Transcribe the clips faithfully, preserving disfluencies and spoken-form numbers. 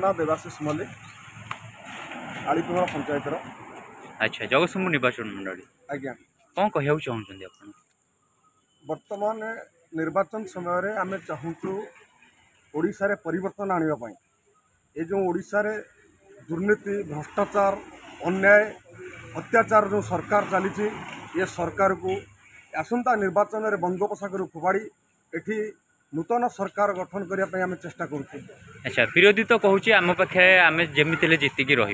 ना देवाशीष मल्लिक आलीपुर पंचायत। अच्छा जगतसिंहपुर निर्वाचन मंडली आज्ञा कौन कहू चाहते आप वर्तमान निर्वाचन समय आम चाहूँ ओडिशा रे परिवर्तन आने ये जो ओडिशा रे दुर्नीति भ्रष्टाचार अन्याय अत्याचार जो सरकार चली ये सरकार को आसंता निर्वाचन में बंगोपसागर फोपाड़ी एठी नूतन सरकार गठन करने आम चेष्टा करुँ। अच्छा विरोधी तो कहूँ आम पाखे आम जमी जीतिकी रही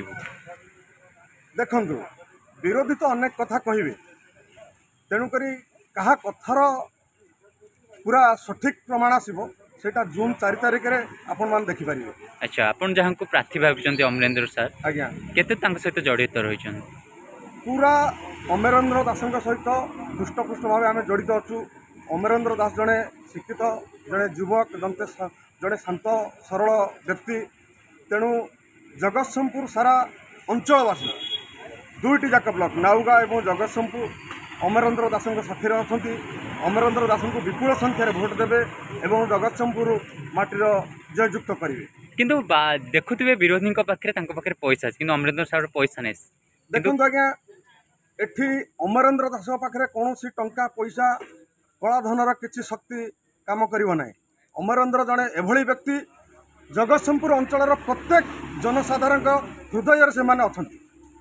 देखु विरोधी तो अनेक कथा कहे तेणुक क्या कथार पूरा सठिक प्रमाण आसो सेटा जून चार तारिख में आपण मैंने देखिपारे। अच्छा आपन जहाँ को प्रार्थी भावी अमरेंद्र सार आज्ञा केते सहित जड़ित रही पूरा अमरेंद्र दास सहित पृष्ठपृष्ठ भाव आम जड़ित अच्छु। अमरेंद्र दास जड़े शिक्षित जड़े युवक जमते जड़े शांत सरल व्यक्ति तेणु जगतसिंहपुर सारा अंचलवासी दुईटी जाक ब्लक नाउगा और जगतसिंहपुर अमरेंद्र दास साथी अच्छा। अमरेंद्र दास को विपुल संख्यार भोट देवे और जगतसिंहपुर माटीर जययुक्त करेंगे। किंतु देखुवे विरोधी पाखे पाखे पैसा कि अमरेंद्र साहब पैसा नहीं देखो आज्ञा एठी अमरेंद्र दास पाखे कौन टंका पैसा कलाधनर किसी शक्ति काम करिव ना। अमरेंद्र जड़े एभली व्यक्ति जगतसिंहपुर अंचल प्रत्येक जनसाधारण हृदय से माने अछंती।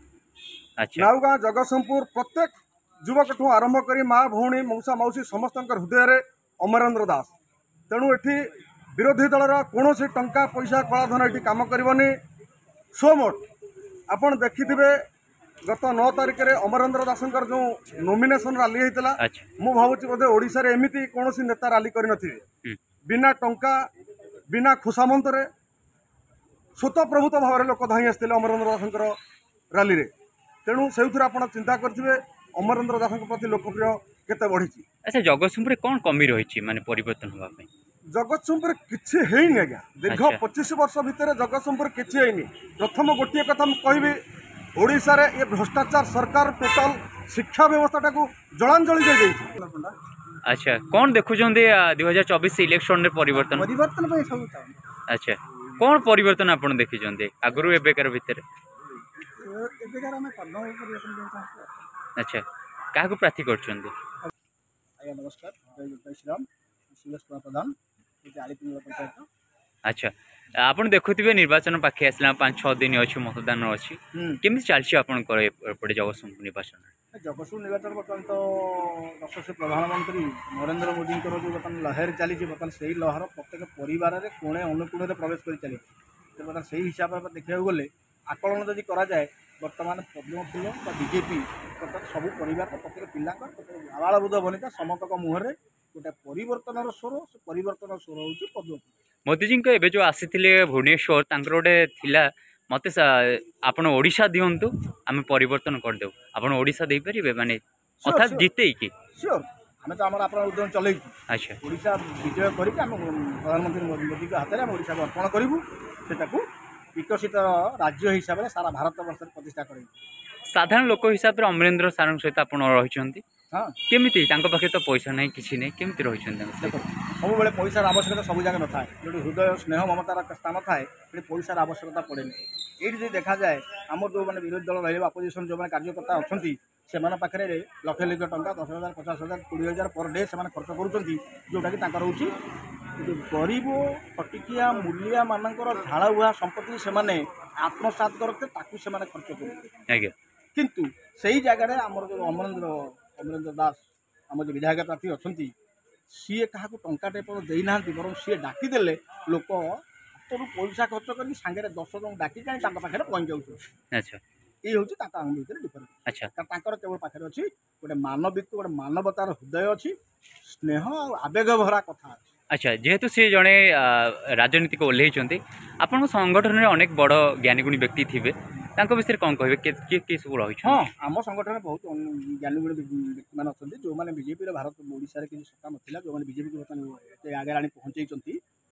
नाउगाँ जगतसिंहपुर प्रत्येक युवक ठूँ आरंभ कर माँ भौणी मौसा मौसी समस्त हृदय में अमरेंद्र दास। तेणु एठी विरोधी दलर कौन टंका पैसा कलाधन ये कम करनी। सो मोट आपड़ देखिथे गत नौ तारिख में अमरेंद्र दास जो नॉमिनेशन रैली होता मु भावुँ बोधे ओडिशा रे एमिति कौन नेता रैली कर बिना टंका बिना खुशामंतरे स्वतःप्रभुत भाव में लोक धाई आसते अमरेंद्र दास रैली रे। तेणु से आप चिंता करेंगे अमरेंद्र दास प्रति लोकप्रिय केते बढ़ी। अच्छा जगतसिंहपुर कौन कमी रही माने परिवर्तन होगा जगतसिंहपुर किसी है आज्ञा दीर्घ पच्चीस वर्ष भितर जगतसिंहपुर किसी है। प्रथम गोटे कथा मुझे ओडिशा रे ये भ्रष्टाचार सरकार टोटाल शिक्षा व्यवस्था को जलांजलि दे देइछि। अच्छा कौन देखुं दुई हजार चौबीस इलेक्शन रे परिवर्तन परिवर्तन पे सब अच्छा कौन परिवर्तन आपन देखिछन्ते आगरु एबेकार भितर एबेकार हम पद्म परिवर्तन देखा। अच्छा काहा को प्रार्थी करछन्ते आज्ञा नमस्कार जय श्री राम सुरेश प्रधान आलीपुर पंचायत। अच्छा आपन देखुथिबे निर्वाचन पाखे आसला पाँच छः दिन अच्छी मतदान अच्छी केमी चलछि आपन एपटे जगतसिंहपुर निर्वाचन जगतसिंहपुर निर्वाचन बर्तमान तो यशस्वी प्रधानमंत्री नरेंद्र मोदी जो बर्तमान लहर चली बर्तमान से लहर प्रत्येक परिवार में कोणे अनुकूल प्रवेश कर चली बर्तमान से हिसाब से देखा गले आकलन जदि कराए बर्तमान पद्म फूल बीजेपी प्रत्येक सब परिवार प्रत्येक पिला आबाल बुध बनिता समस्त मुहर गोटे परिवर्तन स्वर से परिवर्तन स्वर हूँ पद्म फूल। मोदी जी एवं जो आसी भुवनेश्वर गोटे थिला मत आपड़ ओडिशा दिंतु आम परिवर्तन करदे आपड़ ओडिशा दे पारे माने अर्थात जीते कि श्योर आम तो आम आप उद्यम चल। अच्छा ओडिशा विजय करके आम प्रधानमंत्री मोदी हाथ में ओडिशा को अर्पण करूँ से विकसित राज्य हिसाब से सारा भारत वर्ष प्रतिष्ठा कर। साधारण लोक हिसाब से अमरेंद्र सार सहित आप रही हाँ केमी पाखे तो पैसा ना कि नहीं केमी रही सब पैसार आवश्यकता सब जगह न थाए जो हृदय स्नेह ममतार स्थान थाए पैसार आवश्यकता पड़े ये देखा जाए आम जो मैंने विरोधी दल रही अपोजिशन जो मैंने कार्यकर्ता अच्छा से पाखे लक्ष लक्ष टंका दस हजार पचास हजार कोड़े हजार पर डे से खर्च करुँच जोटा कि हूँ गरीब खटिकिया मूलिया मानकर झाड़ बुहा संपत्ति से आत्मसात करते खर्च कर किंतु सही जगह आमर जो अमरेंद्र अमरेंद्र दास आम जो विधायक प्रार्थी अच्छा सी क्या टंका देना बर सी डाकिदेले लोक हाथ पैसा खर्च कर सांगे दस जन डाकी जाए पाखे पहुँच जाऊँ। अच्छा ये हूँ भर डिफरेन्स। अच्छा केवल पाखे अच्छी गोटे मानविक गोटे मानवतार हृदय अच्छी स्नेह और आवेग भरा कथा। अच्छा जेहेतु सी जड़े राजनीति को ओह्लैंट आपण संगठन में अनेक बड़ ज्ञानीगुणी व्यक्ति थे विषय कौन कहे किए किए सब रही। हाँ आम संगठन में बहुत ज्ञानीगुणी व्यक्ति मैंने अच्छा जो मैंने बीजेपी भारत ओडिशा किसी सत्ता नाला जो मैंने बीजेपी को आगे आनी पहुँचाई